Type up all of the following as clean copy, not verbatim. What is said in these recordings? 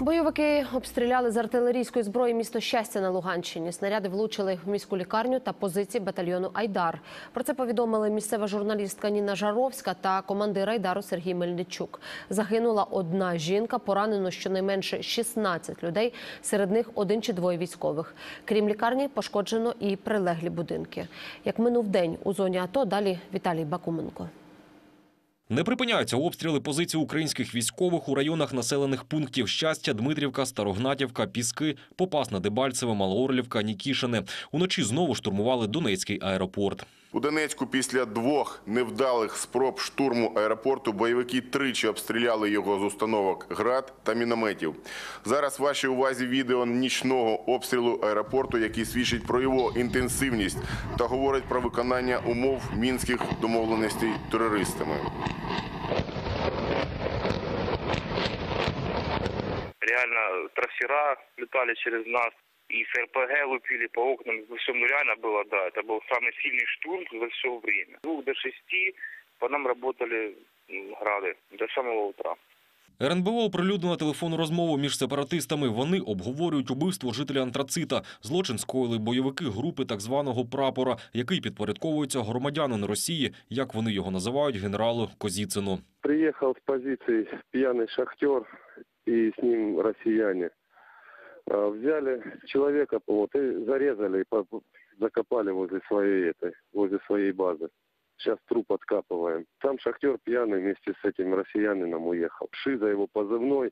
Бойовики обстріляли з артилерійської зброї місто Щастя на Луганщині. Снаряди влучили в міську лікарню та позиції батальйону «Айдар». Про це повідомили місцева журналістка Ніна Жаровська та командир «Айдару» Сергій Мельничук. Загинула одна жінка, поранено щонайменше 16 людей, серед них 1 чи 2 військових. Крім лікарні, пошкоджено і прилеглі будинки. Як минув день у зоні АТО, далі Віталій Бакуменко. Не припиняються обстріли позицій українських військових у районах населених пунктів Щастя, Дмитрівка, Старогнатівка, Піски, Попасна, Дебальцеве, Малоорлівка, Нікішине. Уночі знову штурмували Донецький аеропорт. У Донецьку після 2 невдалих спроб штурму аеропорту бойовики тричі обстріляли його з установок «Град» та мінометів. Зараз вашій увазі відео нічного обстрілу аеропорту, який свідчить про його інтенсивність та говорить про виконання умов мінських домовленостей терористами. Реально трассера летали через нас. И с РПГ лупили по окнам. Причем реально было, да, это был самый сильный штурм за все время. С 2 до 6 по нам работали грады до самого утра. РНБО оприлюднила телефонну розмову між сепаратистами. Вони обговорюють убивство жителя Антрацита. Злочин скоїли бойовики групи так званого «Прапора», який підпорядковується громадянину Росії, як вони його називають, генералу Козіцину. Приїхав з позиції п'яний шахтер і з ним росіяни. Взяли человека и зарезали, и закопали возле своей базы. Сейчас труп откапываем. Там шахтер пьяный вместе с этим россиянином уехал. Шиза его позывной.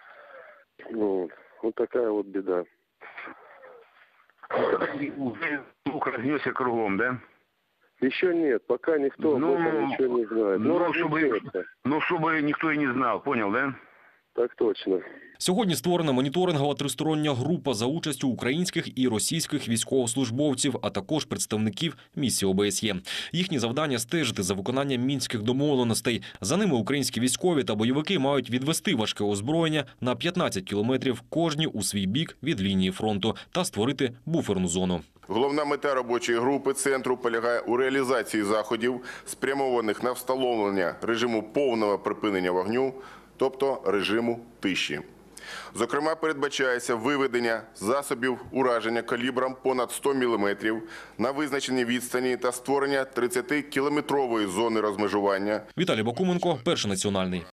Вот такая вот беда. Слух разнесся кругом, да? Еще нет, пока никто об этом ничего не знает. Чтобы никто и не знал, понял, да? Так точно. Сьогодні створена моніторингова тристороння група за участю українських і російських військовослужбовців, а також представників місії ОБСЄ. Їхні завдання – стежити за виконанням мінських домовленостей. За ними українські військові та бойовики мають відвести важке озброєння на 15 кілометрів кожні у свій бік від лінії фронту та створити буферну зону. Головна мета робочої групи центру полягає у реалізації заходів, спрямованих на встановлення режиму повного припинення вогню, тобто режиму тиші. Зокрема, передбачається виведення засобів ураження калібром понад 100 мм на визначеній відстані та створення 30-кілометрової зони розмежування. Віталій Бакуменко, Перший національний.